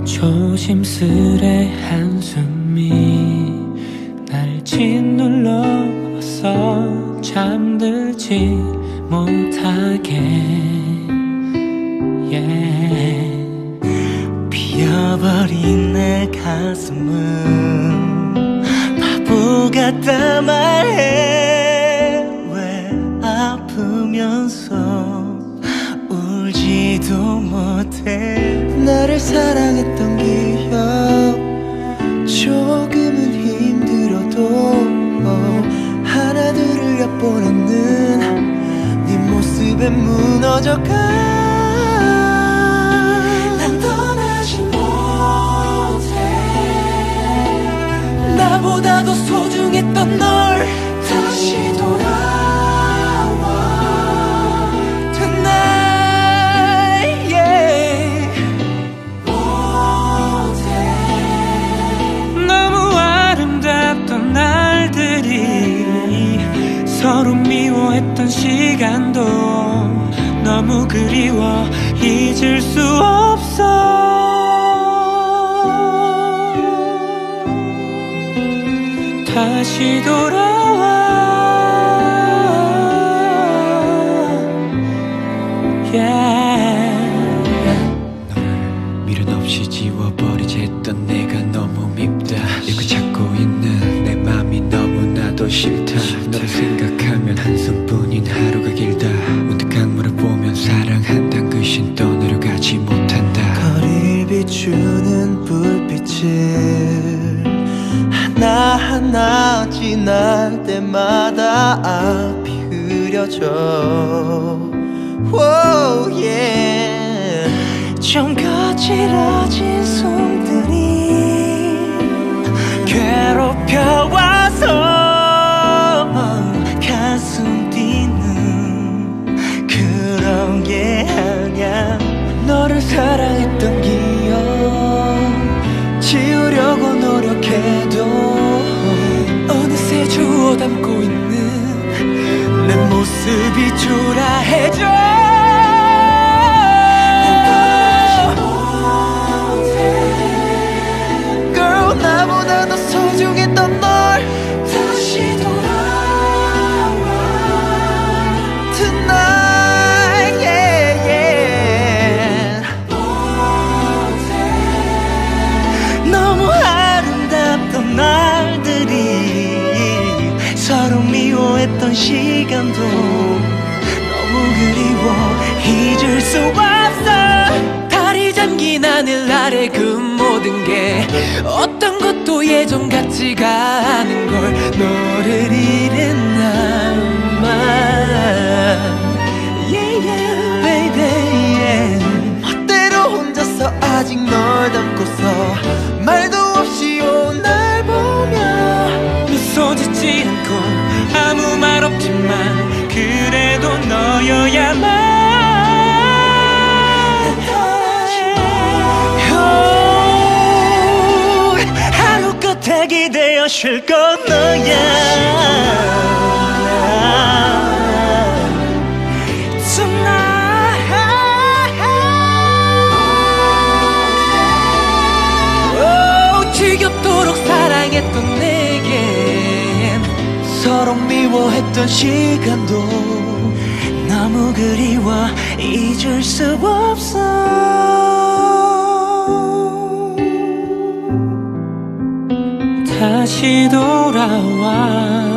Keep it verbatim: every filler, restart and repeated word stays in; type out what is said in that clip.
조심스레 한숨이 날 짓눌러서 잠들지 못하게 yeah. 비어버린 내 가슴은 바보 같다 말해. 왜 아프면서 울지도 못해. 나를 사랑했던 기억 조금은 힘들어도 어, 하나둘을 엿보는 네 모습에 무너져가. 난 떠나지 못해. 나보다 더 소중했던 널 다시 돌아와 tonight yeah. 못해. 너무 아름답던 날들이 서로 미워했던 시간도 너무 그리워 잊을 수 없어. 다시 돌아와 yeah. 널 미련 없이 지워버리지 했던 내가 너무 밉다. 잃고 찾고 있는 내 맘이 너무나도 싫다. 너를 생각하면 한숨뿐인 하루가 길다. 문득 강물을 보면 사랑한단 그 신 떠내려가지 못한다. 거리를 비추는 불빛을 하나하나 지날 때마다 앞이 흐려져. Whoa, yeah. 좀 거칠어진 손들이 괴롭혀와서 가슴 뛰는 그런 게 아냐. 너를 사랑했던 기억 지우려고 노력해도 어느새 주워 담고 있는 내 모습이 초라해져. Girl, 나보다 더 소중했던 널 다시 돌아와 tonight yeah, yeah. 너무 아름답던 날들이 서로 미워했던 시간도 너무 그리워 잊을 수 없어. 달이 잠긴 하늘 아래 그 모든 게 어떤 것도 예전 같지가 않은 걸 너를 잃은 날만 yeah, yeah, baby yeah. 멋대로 혼자서 아직 널 담고서 말도 없이 온 날 보며 미소 짓지 않고 아무 말 없지만 그래도 너여야만 하루 끝에 기대어 쉴 건 너야. Tonight oh, 지겹도록 사랑했던 내겐 서로 미워했던 시간도 너무 그리워 잊을 수 없어. 다시 돌아와